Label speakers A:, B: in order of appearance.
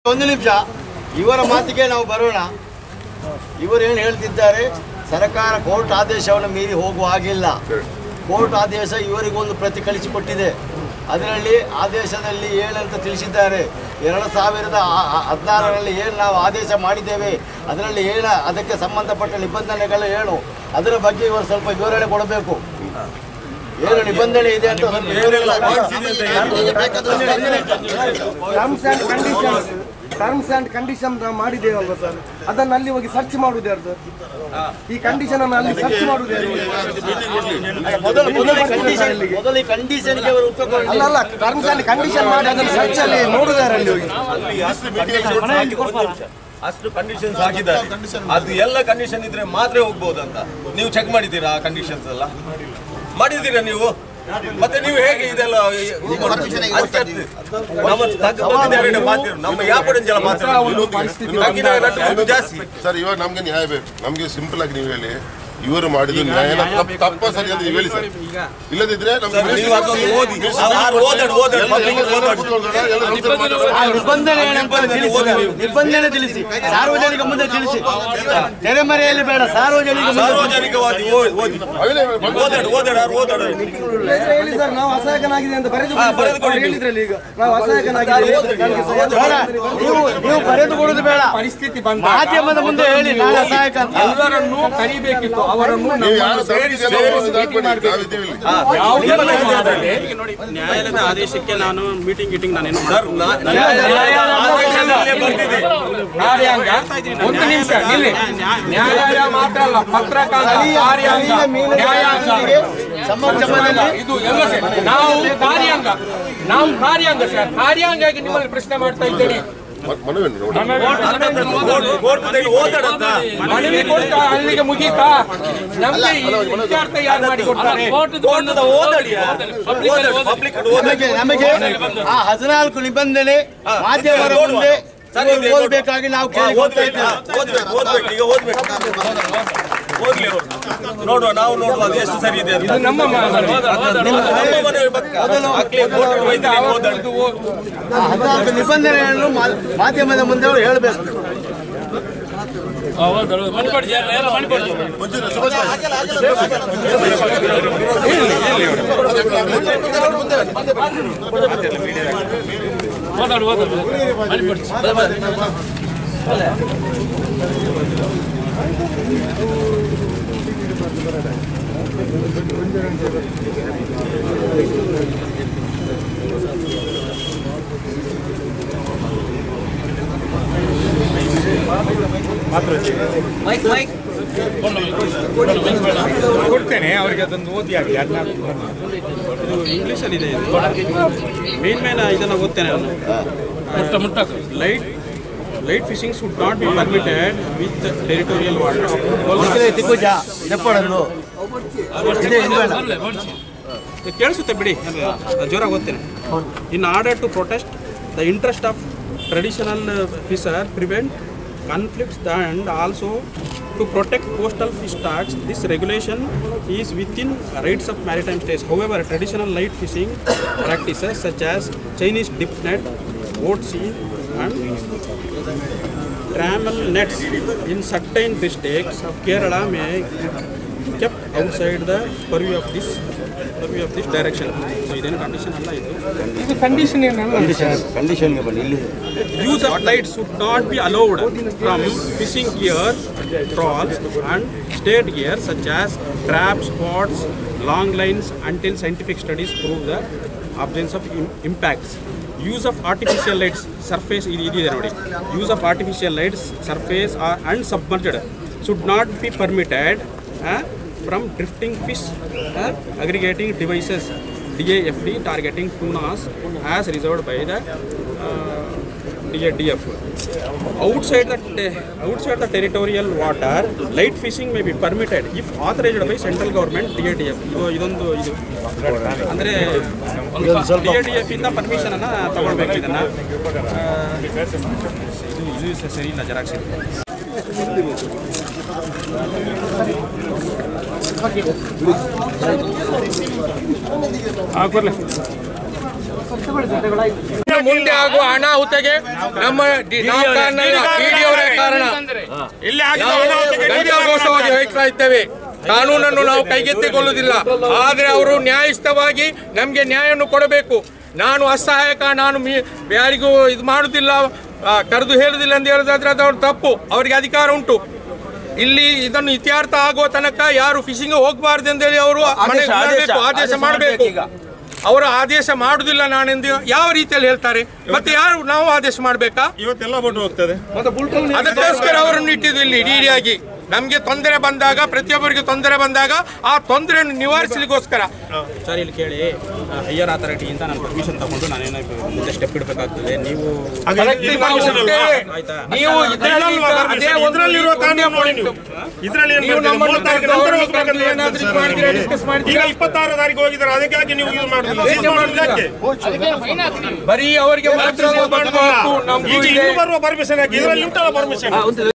A: ಒಂದು ನಿಮಿಷ ಇವರ ಮಾತಿಗೆ ನಾವು ಬರೋಣ. ಇವರು ಏನು ಹೇಳ್ತಿದ್ದಾರೆ, ಸರ್ಕಾರ ಕೋರ್ಟ್ ಆದೇಶವನ್ನು ಮೀರಿ ಹೋಗುವ ಹಾಗಿಲ್ಲ. ಕೋರ್ಟ್ ಆದೇಶ ಇವರಿಗೊಂದು ಪ್ರತಿ ಕಳಿಸಿಕೊಟ್ಟಿದೆ. ಅದರಲ್ಲಿ ಆದೇಶದಲ್ಲಿ ಏನಂತ ತಿಳಿಸಿದ್ದಾರೆ, 2016ರಲ್ಲಿ ಏನು ನಾವು ಆದೇಶ ಮಾಡಿದ್ದೇವೆ ಅದರಲ್ಲಿ ಏನು ಅದಕ್ಕೆ ಸಂಬಂಧಪಟ್ಟ ನಿಬಂಧನೆಗಳು ಏನು, ಅದರ ಬಗ್ಗೆ ಇವರು ಸ್ವಲ್ಪ ವಿವರಣೆ ಕೊಡಬೇಕು. ಏನು ನಿಬಂಧನೆ ಇದೆ ಅಂತ
B: ಟರ್ಮ್ಸ್ ಆ್ಯಂಡ್ ಕಂಡೀಷನ್ ನಾವು ಮಾಡಿದ್ದೇವಲ್ವ ಸರ್, ಅದನ್ನು ಅಲ್ಲಿ ಹೋಗಿ ಸರ್ಚ್ ಮಾಡುವುದು ಯಾರ್ದು? ಈ ಕಂಡೀಷನ್ ಅನ್ನು ಅಲ್ಲಿ ಸರ್ಚ್ ಮಾಡುವುದು ಯಾರು? ಅಲ್ಲ, ಟರ್ಮ್ಸ್ ಆ್ಯಂಡ್ ಕಂಡೀಷನ್ ಮಾಡಿ ಅದನ್ನು ಸರ್ಚ್ ಅಲ್ಲಿ ನೋಡುವುದಾರೆ ಅಲ್ಲಿ ಹೋಗಿ.
C: ಅಷ್ಟು ಕಂಡೀಷನ್ಸ್ ಹಾಕಿದ್ದಾರೆ. ಅದು ಎಲ್ಲ ಕಂಡೀಷನ್ ಇದ್ರೆ ಮಾತ್ರ ಹೋಗ್ಬೋದು ಅಂತ ನೀವು ಚೆಕ್ ಮಾಡಿದ್ದೀರಾ? ಆ ಕಂಡೀಷನ್ಸ್ ಎಲ್ಲ ಮಾಡಿದ್ದೀರಾ ನೀವು? ಮತ್ತೆ ನೀವು ಹೇಗೆ ಇದೆಲ್ಲ ನಮ್ಮ ವ್ಯಾಪಾರ ಮಾತ್ರ ಜಾಸ್ತಿ
D: ಸರ್. ಇವಾಗ ನಮ್ಗೆ ನ್ಯಾಯ ಬೇಕು. ನಮ್ಗೆ ಸಿಂಪಲ್ ಆಗಿ ನೀವು ಹೇಳಿ ಇವರು ಮಾಡಿದ ನ್ಯಾಯ ತಪ್ಪ ಸರಿ ಅಂತ ನೀವು ಹೇಳಿ ಸರ್. ಇಲ್ಲದಿದ್ರೆ
A: ನಿಬಂಧನೆ ತಿಳಿಸಿ, ಸಾರ್ವಜನಿಕ ಮುಂದೆ ತಿಳಿಸಿ, ತೆರೆಮರೆಯಲ್ಲಿ ಬೇಡ, ಸಾರ್ವಜನಿಕವಾಗಿ
B: ಹೇಳಿ ಸರ್, ನಾವು ಅಸಹಾಯಕನಾಗಿದೆ ಅಂತ ಹೇಳಿದ್ರಲ್ಲಿ ಈಗ ನಾವು ಅಸಹಾಯಕನಾಗಿದೆ
A: ನೀವು ಬರೆದು ಕೊಡುದು ಬೇಡ. ಪರಿಸ್ಥಿತಿ ಮಾಧ್ಯಮದ ಮುಂದೆ ಹೇಳಿ ನಾನು ಅಸಹಾಯಕ ಅಂತ.
E: ಎಲ್ಲರನ್ನೂ ಕರಿಬೇಕಿತ್ತು, ಅವರನ್ನು
F: ನ್ಯಾಯಾಲಯದ ಆದೇಶಕ್ಕೆ ನಾನು ಮೀಟಿಂಗ್ ನಾನೇನು
E: ಕಾರ್ಯಾಂಗ ಒಂದು ನಿಮಿಷ ಇಲ್ಲಿ ನ್ಯಾಯಾಲಯ ಮಾತ್ರ ಅಲ್ಲ, ಪತ್ರಕರ್ತ ಕಾರ್ಯಾಂಗ ನ್ಯಾಯಾಂಗ ಇದು ಎಲ್ಲ ನಾವು ಕಾರ್ಯಾಂಗ ಸರ್, ಕಾರ್ಯಾಂಗಾಗಿ ನಿಮ್ಮಲ್ಲಿ ಪ್ರಶ್ನೆ ಮಾಡ್ತಾ ಇದ್ದೇನೆ. ಮನವಿ ಕೊಟ್ಟ ಅಲ್ಲಿಗೆ ಮುಗೀತಾ? ನಮಗೆ ವಿಚಾರ ಯಾರು ಮಾಡಿ ಕೊಡ್ತಾರೆ?
A: ನಮಗೆ ಆ 14 ನಿಬಂಧನೆ ಮಾಧ್ಯಮರ ಮುಂದೆ ಓದಬೇಕಾಗಿ ನಾವು
C: ನೋಡುವ, ನಾವು ನೋಡುವ ಅದು ಎಷ್ಟು ಸರಿ ಇದೆ.
E: ನಮ್ಮ
A: 14 ನಿಬಂಧನೆಯನ್ನು ಮಾಧ್ಯಮದ ಮುಂದೆ ಅವರು ಹೇಳಬೇಕು.
E: ಕೊಡ್ತೇನೆ ಅವರಿಗೆ, ಅದನ್ನು ಓದಿ ಆಗಿ.
F: ಇದು ಇಂಗ್ಲೀಷಲ್ಲಿ ಇದೆ. ಮೇನ್ ಇದನ್ನು ಓದ್ತೇನೆ ನಾನು. Light fishing should not be permitted with territorial waters. ಕೇಳಿಸುತ್ತೆ ಬಿಡಿ, ಜೋರಾಗಿ ಓದ್ತೇನೆ. In order to protest the interest of traditional fisher, prevent conflicts and also to protect coastal fish stocks, this regulation is within rights of maritime states. However, traditional light fishing practices such as Chinese dip net, boat sea and trammel nets in certain districts of Kerala may be kept outside the purview of this direction. So idan condition alla idu
E: condition ಏನಲ್ಲ.
A: ಕಂಡೀಷನ್ಗೆ ಬನ್ನಿ. ಇಲ್ಲಿ
F: use of lights should not be allowed from fishing gear, trawls and stayed gear such as traps, spots, long lines until scientific studies prove the absence of impacts. Use of artificial lights, surface use of artificial lights, surface and submerged should not be permitted from drifting fish aggregating devices DAFD targeting tunas as reserved by the DADF. Outside the territorial water, light fishing may be permitted if authorized by central government DADF. ಇದೊಂದು ಅಂದರೆ DADF ಇಂದ permission ಅನ್ನ ತಗೊಳ್ಬೇಕು. ಇದನ್ನ ಇದು ಸರಿ ಇಲ್ಲ, xerox ಇದೆ.
E: ಕೊಡ್ಲಿ ಇನ್ನು ಮುಂದೆ ಆಗುವ ಅನಾಹುತಗೆ ನಮ್ಮ ಡಿಡಿಯವರೇ ಕಾರಣ. ಘೋಷವಾಗಿ ಹೇಳ್ತಾ ಇದ್ದೇವೆ, ಕಾನೂನನ್ನು ನಾವು ಕೈಗೆತ್ತಿಕೊಳ್ಳುವುದಿಲ್ಲ. ಆದರೆ ಅವರು ನ್ಯಾಯಯುತವಾಗಿ ನಮಗೆ ನ್ಯಾಯವನ್ನು ಕೊಡಬೇಕು. ನಾನು ಅಸಹಾಯಕ, ನಾನು ಯಾರಿಗೂ ಇದು ಮಾಡುವುದಿಲ್ಲ, ಕರೆದು ಹೇಳುವುದಿಲ್ಲ ಅಂತ ಹೇಳೋದಾದ್ರೆ ಅದು ಅವ್ರ ತಪ್ಪು. ಅವರಿಗೆ ಅಧಿಕಾರ ಉಂಟು. ಇಲ್ಲಿ ಇದನ್ನು ಇತ್ಯರ್ಥ ಆಗುವ ತನಕ ಯಾರು ಫಿಶಿಂಗ್ ಹೋಗಬಾರ್ದು ಅಂತೇಳಿ ಅವರು ಆದೇಶ ಮಾಡಬೇಕು. ಅವರು ಆದೇಶ ಮಾಡುದಿಲ್ಲ ನಾನೆಂದು ಯಾವ ರೀತಿಯಲ್ಲಿ ಹೇಳ್ತಾರೆ? ಮತ್ತೆ ಯಾರು ನಾವು ಆದೇಶ ಮಾಡಬೇಕಾ?
C: ಇವತ್ತೆಲ್ಲ ಬೋಟ್ ಹೋಗ್ತದೆ.
E: ಅದಕ್ಕೋಸ್ಕರ ಅವರನ್ನು ಇಟ್ಟಿದ್ದು ಇಲ್ಲಿ ಡಿಡಿಯಾಗಿ. ನಮಗೆ ತೊಂದರೆ ಬಂದಾಗ, ಪ್ರತಿಯೊಬ್ಬರಿಗೆ ತೊಂದರೆ ಬಂದಾಗ ಆ ತೊಂದರೆಯನ್ನು ನಿವಾರಿಸಲಿಕ್ಕೋಸ್ಕರ.
F: ಸರ್ ಇಲ್ಲಿ ಕೇಳಿ, ಹೈಯರ್ ಅಥಾರಿಟಿಯಿಂದ ನಾನು ಪರ್ಮಿಷನ್ ತಗೊಂಡು ನಾನೇನೋ ಮುಂದೆ ಸ್ಟೆಪ್ ಇಡಬೇಕಾಗ್ತದೆ. ನೀವು
E: ಬರೀ ಅವರಿಗೆ ಮಾತ್ರ
C: ಬರುವ ಪರ್ಮಿಷನ್ ಹಾಕಿ ಇದರಲ್ಲಿ ಉಂಟಲ್ಲ ಪರ್ಮಿಷನ್.